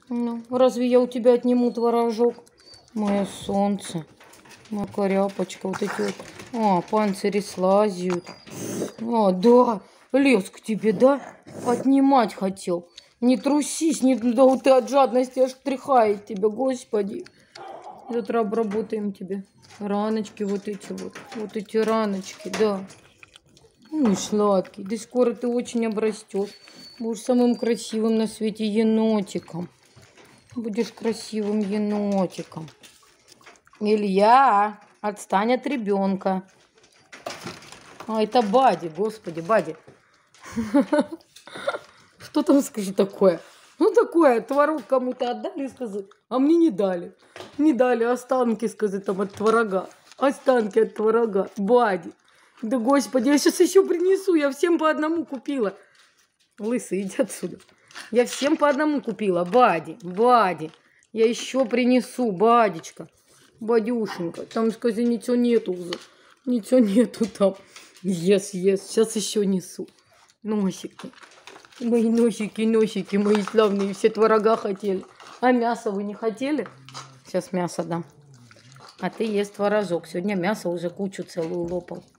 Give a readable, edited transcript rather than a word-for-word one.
Ну, разве я у тебя отниму творожок? Мое солнце. Моя коряпочка. Вот эти вот. Панцири слазят. Да. Лез к тебе, да? Отнимать хотел. Не трусись, да вот ты от жадности аж тряхает тебя, господи. Завтра обработаем тебе. Раночки вот эти вот. Вот эти раночки, да. Ну, сладкий. Да скоро ты очень обрастешь. Будешь самым красивым на свете енотиком. Будешь красивым енотиком. Илья, отстань от ребенка. Это Бади, господи, Бади. Что там, скажи, такое? Ну, такое, творог кому-то отдали, сказать, а мне не дали. Не дали останки, сказать, там от творога. Останки от творога. Бади. Да, господи, я сейчас еще принесу. Я всем по одному купила. Лысый, иди отсюда. Я всем по одному купила. Бади, Бади. Я еще принесу, Бадечка. Бадюшенька. Там, скажи, ничего нету уже. Ничего нету там. Ес. Сейчас еще несу. Носики. Мои носики, мои славные. Все творога хотели. А мясо вы не хотели? Сейчас мясо дам. А ты ешь творожок. Сегодня мясо уже кучу целую лопал.